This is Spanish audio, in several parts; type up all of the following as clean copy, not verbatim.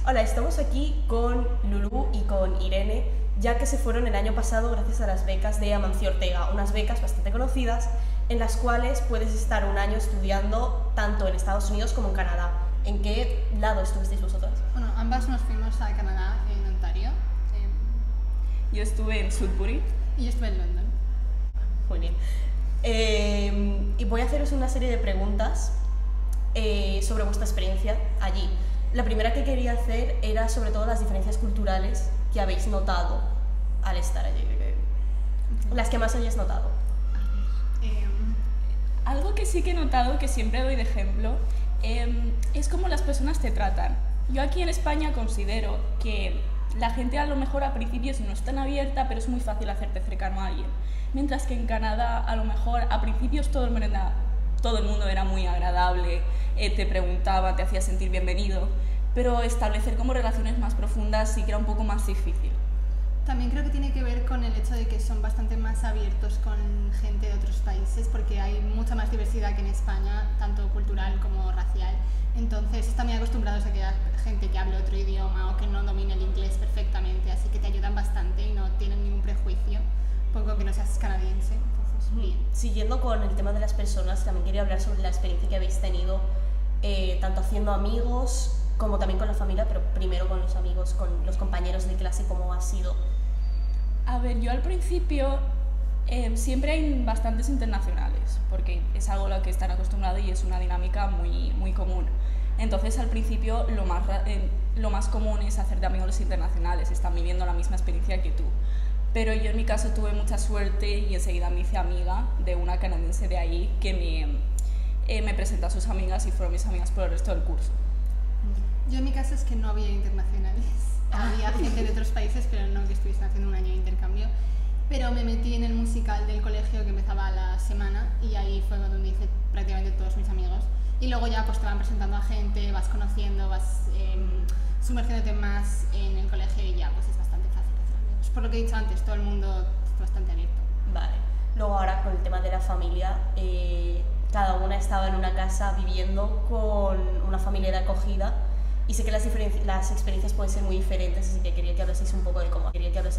Hola, estamos aquí con Lulú y con Irene, ya que se fueron el año pasado gracias a las becas de Amancio Ortega, unas becas bastante conocidas en las cuales puedes estar un año estudiando tanto en Estados Unidos como en Canadá. ¿En qué lado estuvisteis vosotras? Bueno, ambas nos fuimos a Canadá, en Ontario. Yo estuve en Sudbury. Y yo estuve en London. Muy bien. Y voy a haceros una serie de preguntas sobre vuestra experiencia allí. La primera que quería hacer era sobre todo las diferencias culturales que habéis notado al estar allí. Las que más hayáis notado. Algo que sí que he notado, que siempre doy de ejemplo, es cómo las personas te tratan. Yo aquí en España considero que la gente a lo mejor a principios no es tan abierta, pero es muy fácil hacerte cercano a alguien. Mientras que en Canadá a lo mejor a principios todo el mundo era muy agradable, te preguntaba, te hacía sentir bienvenido, pero establecer como relaciones más profundas sí que era un poco más difícil. También creo que tiene que ver con el hecho de que son bastante más abiertos con gente de otros países, porque hay mucha más diversidad que en España, tanto cultural como racial. Entonces están muy acostumbrados a que haya gente que hable otro idioma o que no domine el inglés perfectamente, así que te ayudan bastante y no tienen ningún prejuicio, poco que no seas canadiense. Entonces, bien. Siguiendo con el tema de las personas, también quería hablar sobre la experiencia que habéis tenido, tanto haciendo amigos como también con la familia, pero primero con los amigos, con los compañeros de clase, ¿cómo ha sido? A ver, yo al principio siempre hay bastantes internacionales, porque es algo a lo que están acostumbrados y es una dinámica muy, muy común. Entonces al principio lo más común es hacerte amigos internacionales, están viviendo la misma experiencia que tú. Pero yo en mi caso tuve mucha suerte y enseguida me hice amiga de una canadiense de ahí que me presentó a sus amigas y fueron mis amigas por el resto del curso. Yo en mi caso es que no había internacionales, había gente de otros países, pero no que estuviesen haciendo un año de intercambio. Pero me metí en el musical del colegio que empezaba a la semana y ahí fue donde hice prácticamente todos mis amigos. Y luego ya pues te van presentando a gente, vas conociendo, vas sumergiéndote más en el colegio y ya pues es bastante fácil hacer amigos. Por lo que he dicho antes, todo el mundo está bastante abierto. Vale. Luego ahora con el tema de la familia, cada una estaba en una casa viviendo con una familia de acogida y sé que las experiencias pueden ser muy diferentes, así que quería que hablaseis un poco de cómo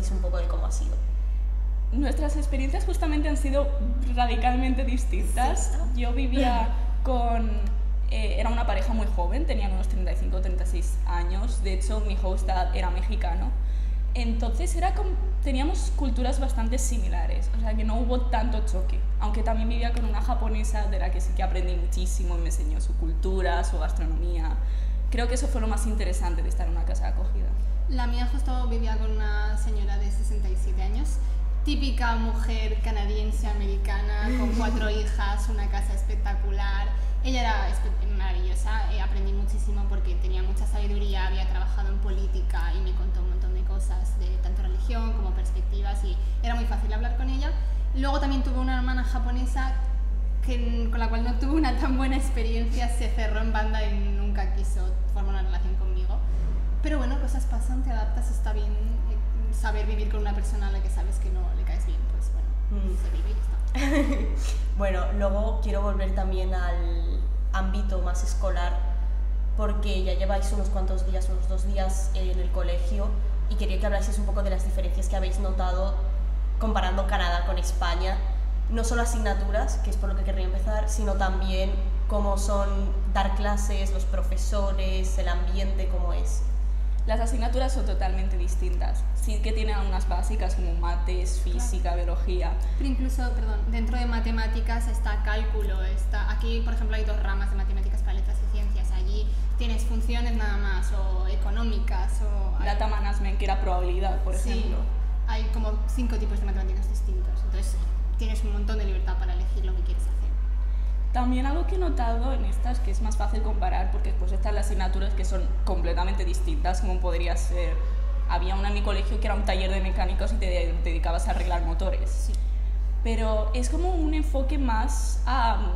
ha sido. Nuestras experiencias justamente han sido radicalmente distintas. Sí. Yo vivía era una pareja muy joven, tenían unos 35 o 36 años, de hecho mi host dad era mexicano. Entonces teníamos culturas bastante similares, o sea que no hubo tanto choque, aunque también vivía con una japonesa de la que sí que aprendí muchísimo y me enseñó su cultura, su gastronomía. Creo que eso fue lo más interesante de estar en una casa de acogida. La mía justo vivía con una señora de 67 años, típica mujer canadiense americana, con 4 hijas, una casa espectacular. Ella era maravillosa, aprendí muchísimo porque tenía mucha sabiduría, había trabajado en política y me contó un montón de cosas de tanto religión como perspectivas y era muy fácil hablar con ella. Luego también tuve una hermana japonesa con la cual no tuve una tan buena experiencia, se cerró en banda y nunca quiso formar una relación conmigo. Pero bueno, cosas pasan, te adaptas, está bien saber vivir con una persona a la que sabes que no le caes bien, pues bueno, se vive y ya está. Bueno, luego quiero volver también al ámbito más escolar, porque ya lleváis unos 2 días en el colegio y quería que hablaseis un poco de las diferencias que habéis notado comparando Canadá con España. No solo asignaturas, que es por lo que querría empezar, sino también cómo son dar clases, los profesores, el ambiente, cómo es. Las asignaturas son totalmente distintas. Sí que tienen algunas básicas como mates, física, biología. Pero incluso, dentro de matemáticas está cálculo. Aquí, por ejemplo, hay 2 ramas de matemáticas para letras y ciencias. Allí tienes funciones nada más, o económicas, o... Data management, que era probabilidad, por ejemplo. Hay como 5 tipos de matemáticas distintos. Entonces tienes un montón de libertad para elegir lo que quieres hacer. También algo que he notado en estas, que es más fácil comparar, porque después están las asignaturas que son completamente distintas, como podría ser... Había una en mi colegio que era un taller de mecánicos y te dedicabas a arreglar motores. Sí. Pero es como un enfoque más a...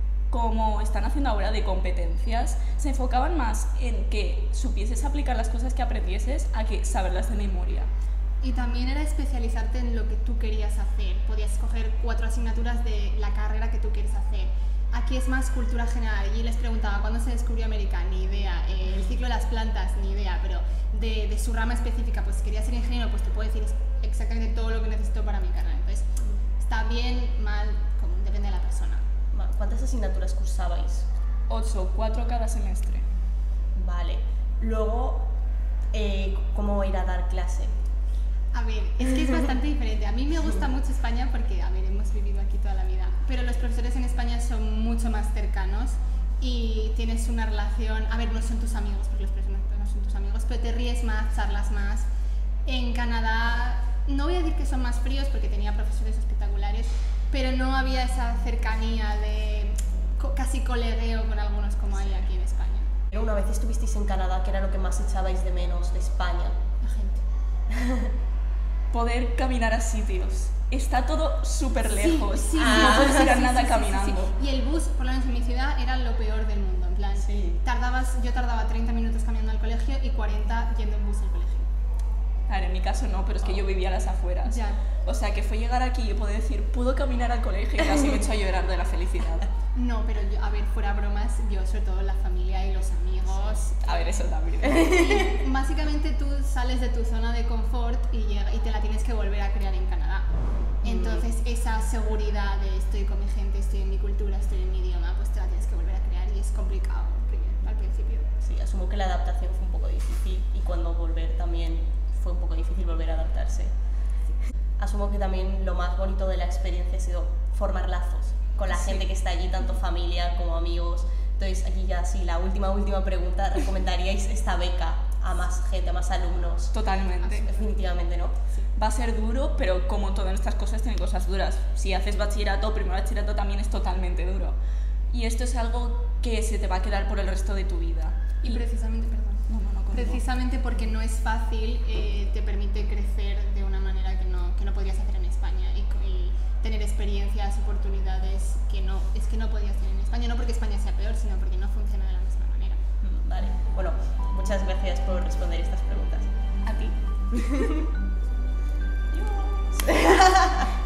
como están haciendo ahora de competencias, se enfocaban más en que supieses aplicar las cosas que aprendieses a que saberlas de memoria. Y también era especializarte en lo que tú querías hacer. Podías escoger 4 asignaturas de la carrera que tú quieres hacer. Aquí es más cultura general. Y les preguntaba cuándo se descubrió América, ni idea. El ciclo de las plantas, ni idea. Pero de su rama específica, pues si quería ser ingeniero, pues te puedo decir exactamente todo lo que necesito para mi carrera. Entonces, está bien, mal, depende de la persona. ¿Cuántas asignaturas cursabais? 8, 4 cada semestre. Vale. Luego, ¿cómo ir a dar clase? A ver, es que es bastante diferente. A mí me gusta mucho España porque, a ver, hemos vivido aquí toda la vida, pero los profesores en España son mucho más cercanos y tienes una relación, a ver, no son tus amigos, porque los profesores no son tus amigos, pero te ríes más, charlas más. En Canadá, no voy a decir que son más fríos porque tenía profesores espectaculares, pero no había esa cercanía de casi colegueo con algunos como hay aquí en España. Pero una vez estuvisteis en Canadá, ¿qué era lo que más echabais de menos de España? La gente. Poder caminar a sitios. Está todo súper lejos. Sí, No puedes ir a nada sí. caminando. Y el bus, por lo menos en mi ciudad, era lo peor del mundo. En plan, yo tardaba 30 minutos caminando al colegio y 40 yendo en bus al colegio. Claro, en mi caso no, pero es que yo vivía a las afueras. Ya. O sea, que fue llegar aquí y poder decir, puedo caminar al colegio y casi me he hecho a llorar de la felicidad. No, pero yo, a ver, fuera bromas, yo sobre todo la familia y los amigos. A ver, eso también. Y básicamente tú sales de tu zona de confort y te la tienes que volver a crear en Canadá. Entonces esa seguridad de estoy con mi gente, estoy en mi cultura, estoy en mi idioma, pues te la tienes que volver a crear y es complicado al principio. Sí, asumo que la adaptación fue un poco difícil y cuando volver también fue un poco difícil volver a adaptarse. Asumo que también lo más bonito de la experiencia ha sido formar lazos con la gente que está allí, tanto familia como amigos. Entonces, aquí ya sí, la última pregunta, ¿recomendaríais esta beca a más gente, a más alumnos? Totalmente. Definitivamente, ¿no? Sí. Va a ser duro, pero como todas estas cosas tienen cosas duras. Si haces bachillerato, primero bachillerato también es totalmente duro. Y esto es algo que se te va a quedar por el resto de tu vida. Y precisamente, perdón. Precisamente porque no es fácil, te permite crecer de una manera que no podrías hacer en España y tener experiencias, oportunidades que no podías tener en España, no porque España sea peor, sino porque no funciona de la misma manera. Vale, bueno, muchas gracias por responder estas preguntas. A ti. Adiós.